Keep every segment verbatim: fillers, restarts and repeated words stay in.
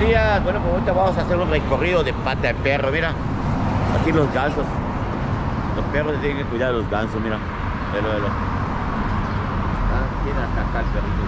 días. Bueno, pues ahorita vamos a hacer un recorrido de pata de perro, mira. Aquí los gansos. Los perros tienen que cuidar a los gansos, mira. Velo, velo. Ah, tiene hasta acá el perrito.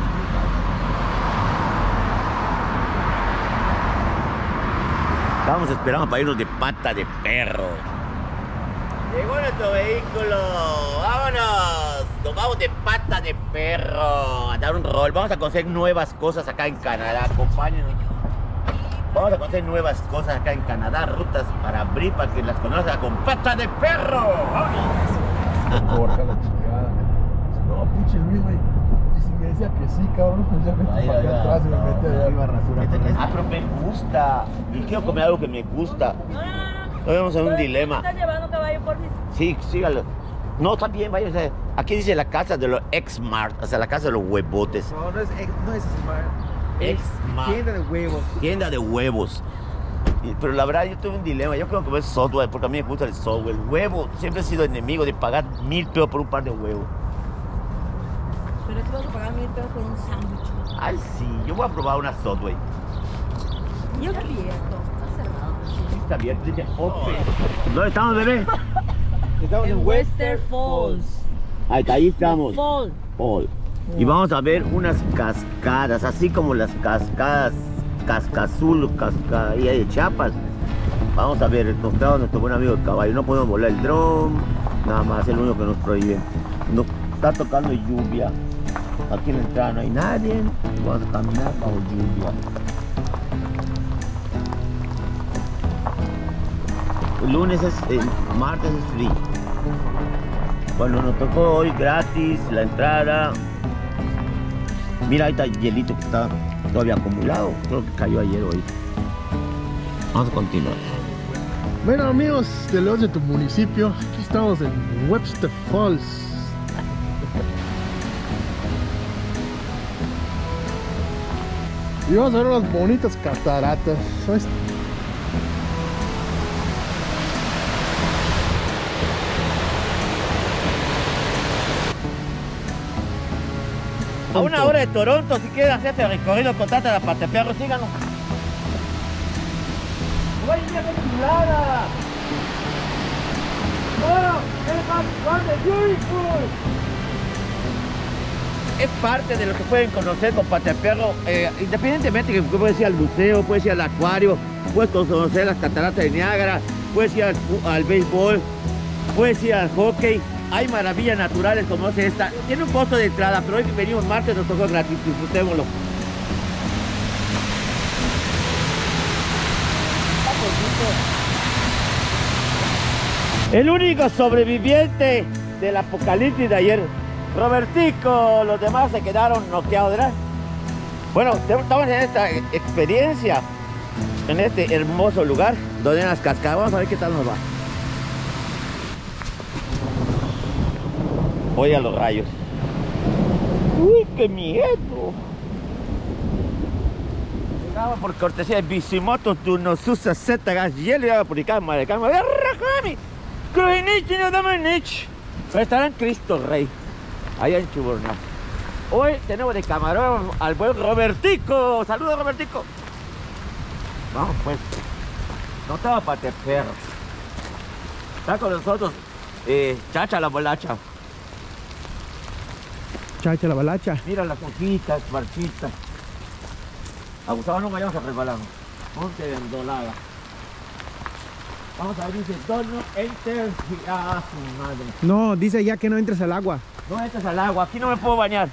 Estamos esperando para irnos de pata de perro. Llegó nuestro vehículo. ¡Vámonos! Nos vamos de pata de perro a dar un rol. Vamos a conocer nuevas cosas acá en Canadá. Acompáñenos. Vamos a conocer nuevas cosas acá en Canadá. Rutas para abrir para que las conozcan con pata de perro. ¡Vámonos! Porca la chingada. No, pinche Luis, güey. Y si me decía que sí, cabrón, pues ya me Ahí, para ahí acá va. atrás y me No, mete allá no. la rasura. Este- este- ah, pero me gusta. Y quiero comer algo que me gusta. Estamos en un dilema. ¿Estás llevando caballo por ti? Sí, sígalo. No, también vaya. O sea, aquí dice la casa de los ex-mart, o sea, la casa de los huevotes. No, no es, no es Smart. Ex-mart. Tienda de huevos. Tienda de huevos. Y- Pero la verdad, yo tuve un dilema. Yo creo que es software, porque a mí me gusta el software. El huevo, siempre he sido enemigo de pagar mil pesos por un par de huevos. Pero si vas a pagar mil pesos por un sándwich. Ay, sí, yo voy a probar una software. Yo abierto. Está cerrado. Sí, está bien, dice open. ¿Dónde estamos, bebé? Estamos En Western Falls. Ahí está, ahí estamos. Fall. Fall. Y vamos a ver unas cascadas, así como las cascadas Cascazul, Cascadilla de Chiapas. Vamos a ver, nos trajo nuestro buen amigo el caballo. No podemos volar el dron, nada más, es lo único que nos prohíbe. Nos está tocando lluvia. Aquí en la entrada no hay nadie. Vamos a caminar bajo lluvia. El lunes es, el martes es free. Bueno, nos tocó hoy gratis la entrada. Mira, ahí está el hielito que está todavía acumulado. Creo que cayó ayer o hoy. Vamos a continuar. Bueno, amigos de los de tu municipio, aquí estamos en Webster Falls. Y vamos a ver unas bonitas cataratas. Ahí está. A una hora de Toronto, si quieres hacer este recorrido, contate a la pata de perro, síganos. ¡Oye, mira qué chulada! ¡Oh! ¡Es beautiful! Es parte de lo que pueden conocer con pata de perro, eh, independientemente que puedes ir al museo, puedes ir al acuario, puedes conocer las cataratas de Niágara, puedes ir al, al béisbol, puedes ir al hockey. Hay maravillas naturales como es esta. Tiene un costo de entrada, pero hoy que venimos martes nos tocó gratis, disfrutémoslo. El único sobreviviente del apocalipsis de ayer, Robertico. Los demás se quedaron noqueados, ¿verdad? Bueno, estamos en esta experiencia, en este hermoso lugar, donde hay las cascadas. Vamos a ver qué tal nos va. Oye a los rayos. Uy, qué miedo. Llegaba por cortesía de Bicimotos de unos usa Z gas hielo y agua por acá, madre cama. ¡Rajami! ¡Cruinich y no Dominich! Restaurante Cristo Rey, allá en Chuburná. Hoy tenemos de camarón al buen Robertico. Saludos, Robertico. Vamos pues. No estaba para te perro. Está con nosotros eh, Chacha la bolacha. Chacha la balacha. Mira las hojitas, marchitas. A Gustavo no vayamos a resbalarnos. Ponte endolada. Vamos a ver, dice, don't enter. Ah, su madre. No, dice ya que no entres al agua. No entres al agua, aquí no me puedo bañar.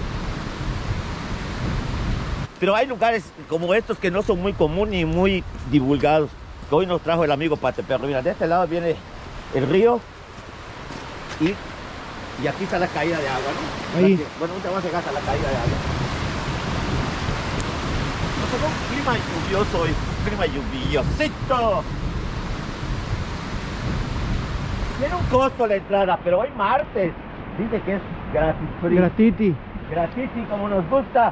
Pero hay lugares como estos que no son muy comunes ni muy divulgados. Que hoy nos trajo el amigo Pate Perro. Mira, de este lado viene el río y, y aquí está la caída de agua, ¿no? Ahí. Que, bueno, ahorita vamos a llegar hasta la caída de agua. Nos tocó un clima lluvioso hoy, un clima lluviosito. Tiene un costo la entrada, pero hoy martes dice que es gratis. free. Gratiti. Gratis y como nos gusta.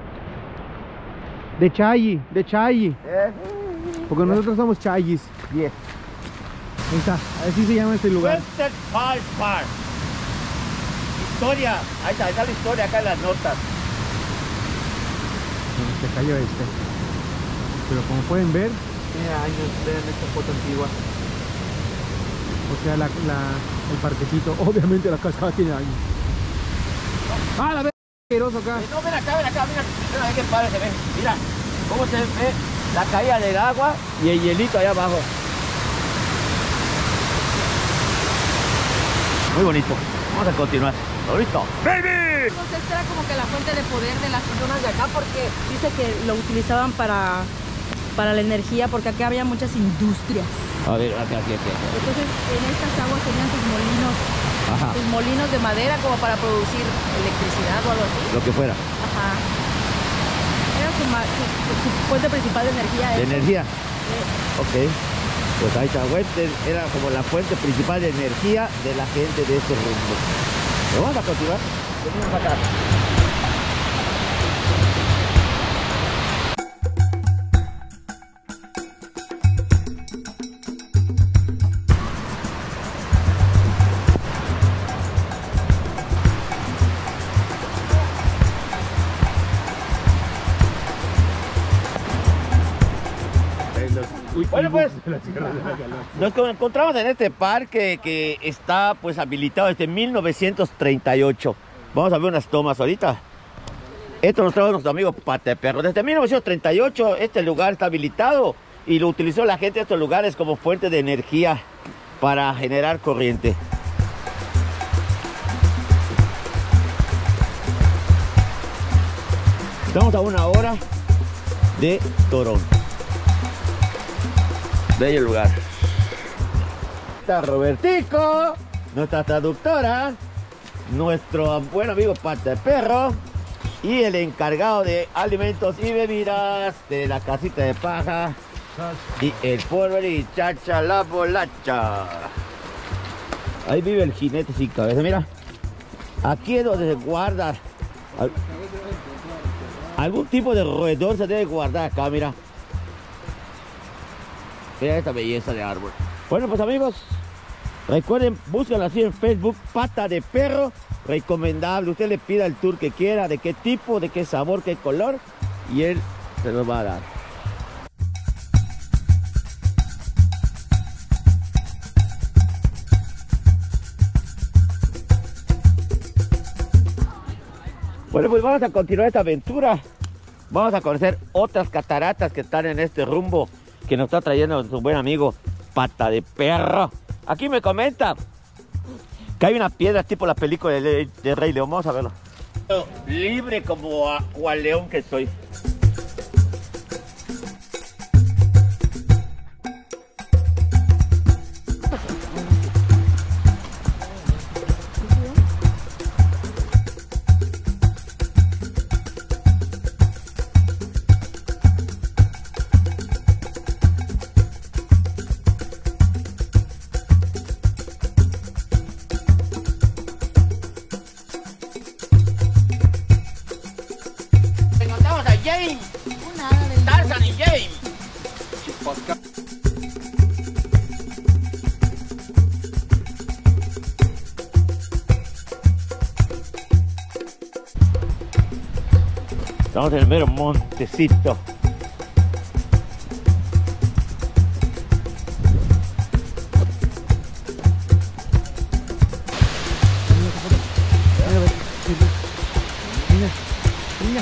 De Chayi, de Chayi. ¿Eh? Porque nosotros somos Chayis. diez. Ahí está, así se llama este lugar. Western Falls Park. Historia. Ahí está, ahí está la historia acá en las notas. Se cayó este. Pero como pueden ver, tiene años. Vean esta foto antigua. O sea, la, la, el parquecito. Obviamente la cascada tiene años. ¡Ah, la vez asqueroso acá! No, ven acá, ven acá, mira, mira qué padre se ve. Mira cómo se ve la caída del agua y el hielito allá abajo. Muy bonito. Vamos a continuar. ¿Listo? ¡Baby! Entonces esta era como que la fuente de poder de las personas de acá, porque dice que lo utilizaban para, para la energía, porque acá había muchas industrias. A ver, acá, aquí, aquí, aquí. Entonces en estas aguas tenían sus molinos, Ajá. sus molinos de madera como para producir electricidad o algo así. Lo que fuera. Ajá. Era su, ma- su, su fuente principal de energía. ¿De eso. energía? Sí. Ok. Pues ahí está, fuente, era como la fuente principal de energía de la gente de ese rumbo. Pero vamos a continuar. Venimos acá. Bueno, pues nos encontramos en este parque que está pues habilitado desde mil novecientos treinta y ocho. Vamos a ver unas tomas ahorita. Esto nos trajo nuestro amigo Pata de Perro. Desde mil novecientos treinta y ocho este lugar está habilitado y lo utilizó la gente de estos lugares como fuente de energía para generar corriente. Estamos a una hora de Torón. Bello lugar. Está Robertico, nuestra traductora, nuestro buen amigo Pata de Perro y el encargado de alimentos y bebidas de la casita de paja y el Forward y Chacha la Bolacha. Ahí vive el jinete sin cabeza, mira. Aquí es donde se guarda al- algún tipo de roedor, se debe guardar acá, mira. Mira esta belleza de árbol. Bueno, pues amigos, recuerden, búsquenlo así en Facebook, Pata de Perro, recomendable. Usted le pida el tour que quiera, de qué tipo, de qué sabor, qué color, y él se los va a dar. Bueno, pues vamos a continuar esta aventura. Vamos a conocer otras cataratas que están en este rumbo que nos está trayendo su buen amigo Pata de Perro. Aquí me comenta que hay una piedra tipo la película de, de Rey León. Vamos a verlo. Libre como a, cual león que soy. Encontramos a James, Tarzan y James. Estamos en el mero montecito. Mira, mira.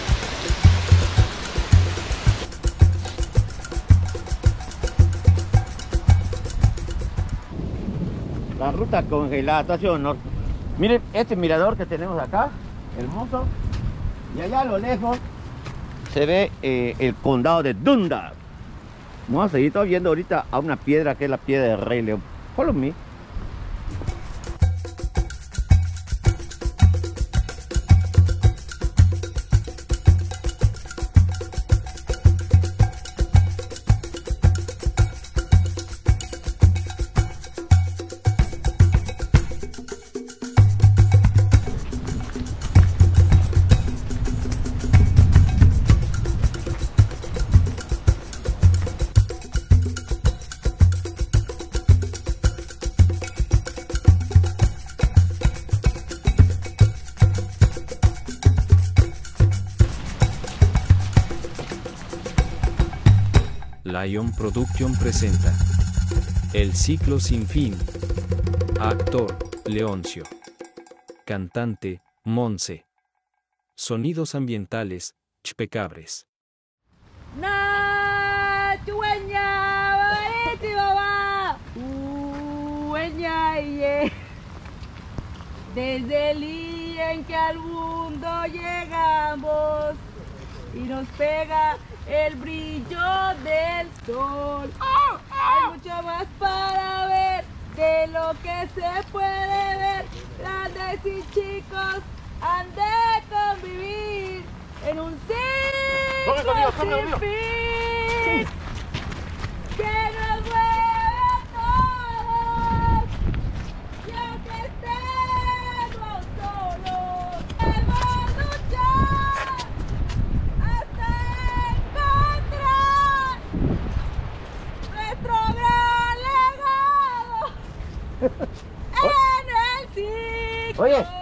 La ruta congelada, está haciendo honor. Miren este mirador que tenemos acá, hermoso. Y allá a lo lejos se ve eh, el condado de Dunda. Vamos a seguir viendo ahorita a una piedra que es la piedra del Rey León. Follow me. Lion Production presenta El ciclo sin fin. Actor, Leoncio. Cantante, Monse. Sonidos ambientales, Chpecabres. Na chueña, bariti baba, ueña iye. Desde el día en que al mundo llegamos y nos pega el brillo del sol. Hay mucho más para ver de lo que se puede ver. Grandes y chicos han de convivir en un ciclo sin fin que nos mueve a todos. Y aunque estemos solos, debemos luchar hasta encontrar nuestro gran legado en el ciclo. Oye.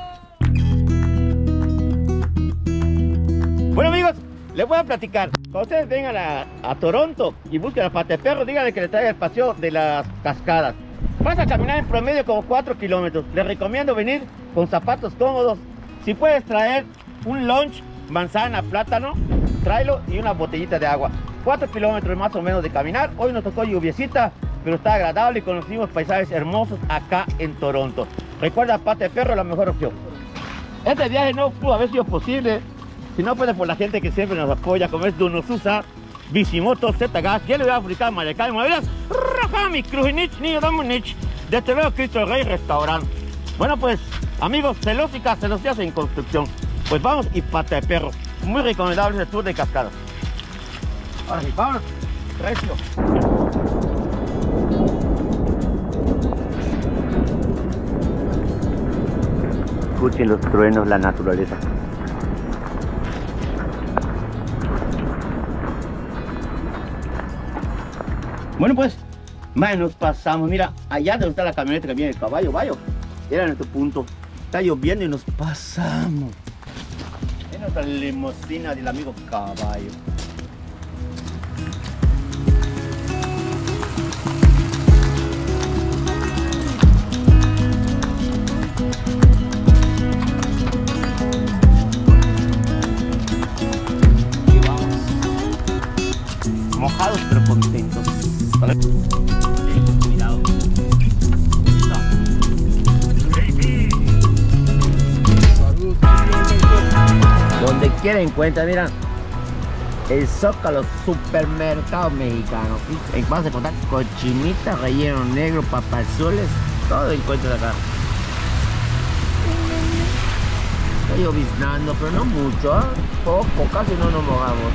Bueno, amigos, les voy a platicar. Cuando ustedes vengan a, a Toronto y busquen a Pateperro, díganle que les traiga el paseo de las cascadas. Vas a caminar en promedio como cuatro kilómetros. Les recomiendo venir con zapatos cómodos. Si puedes traer un lunch, manzana, plátano, tráelo y una botellita de agua. cuatro kilómetros más o menos de caminar. Hoy nos tocó lluviecita, pero está agradable y conocimos paisajes hermosos acá en Toronto. Recuerda, Pateperro es la mejor opción. Este viaje no pudo haber sido posible si no fuera por la gente que siempre nos apoya, como es Donosusa, Bicimoto, Z-Gas, Hielo de África, Maracay, Maderas, Rajami, Krujinich, Niño Domunich, desde luego Cristo Rey Restaurant. Bueno, pues, amigos, celosicas, celosías en construcción. Pues vamos y Pateperro. Muy recomendable el tour de cascadas. Ahora sí, vámonos. Recio. Escuchen los truenos, la naturaleza. Bueno, pues, más nos pasamos. Mira, allá donde está la camioneta que viene el caballo, vaya. Era nuestro punto. Está lloviendo y nos pasamos. Es nuestra limusina del amigo caballo. Y vamos. Mojados pero contentos. Vale. Cuidado. Donde quiera encuentra, mira, el Zócalo supermercado mexicano. Y vas a encontrar cochinita, relleno negro, papazules, todo encuentras acá. Está lloviznando, pero no mucho, ¿eh? Poco, casi no nos mojamos.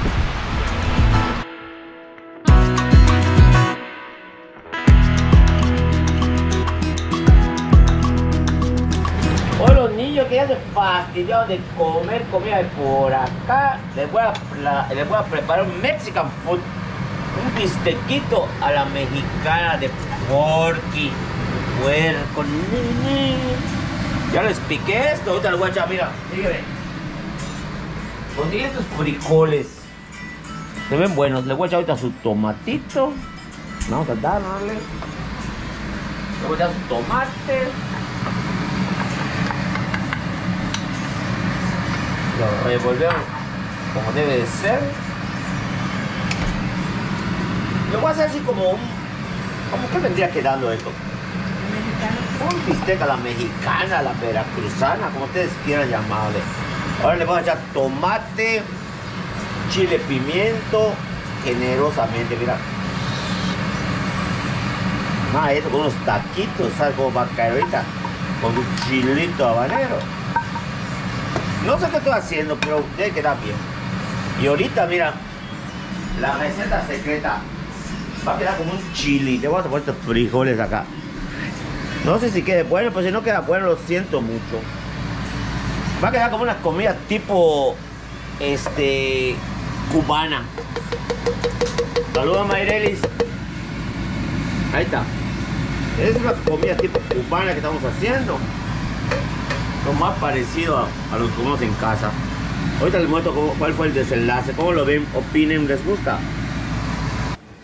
Que ya se fastidiaron de comer comida de por acá, les voy, a, les voy a preparar un Mexican food, un bistequito a la mexicana de porky, puerco. Ya les piqué esto, ahorita les voy a echar, mira, sígueme. Conseguí estos frijoles, se ven buenos, les voy a echar ahorita su tomatito, vamos a darle, le voy a echar su tomate. Lo revolvemos como debe de ser. Lo voy a hacer así como un... ¿Cómo que vendría quedando esto? Un bistec a la mexicana, a la veracruzana, como ustedes quieran llamarle. Ahora le vamos a echar tomate, chile, pimiento, generosamente, mira. Ah, esto con unos taquitos, ¿sabes cómo va a caer ahorita? Con un chilito habanero. No sé qué estoy haciendo, pero debe quedar bien. Y ahorita, mira, la receta secreta va a quedar como un chili. Le voy a poner estos frijoles acá. No sé si quede bueno, pero si no queda bueno, lo siento mucho. Va a quedar como una comida tipo, este, cubana. Saludos, Mayrelis. Ahí está. Es una comida tipo cubana que estamos haciendo. Lo más parecido a, a lo que comemos en casa. Ahorita les muestro cómo, cuál fue el desenlace, cómo lo ven, opinen, les gusta.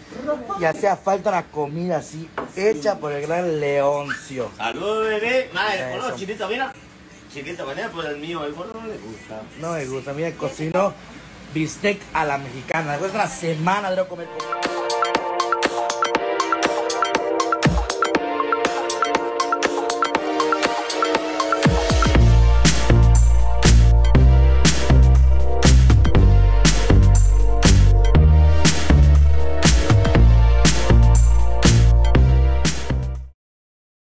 y hacía falta una comida así, hecha por el gran Leoncio. Saludos, bebé. Madre, Eso. el chilito, mira. Chilito, venía por el mío, el gordo no le gusta. No me gusta, mira, cocinó bistec a la mexicana. Después de una semana de no comer comida.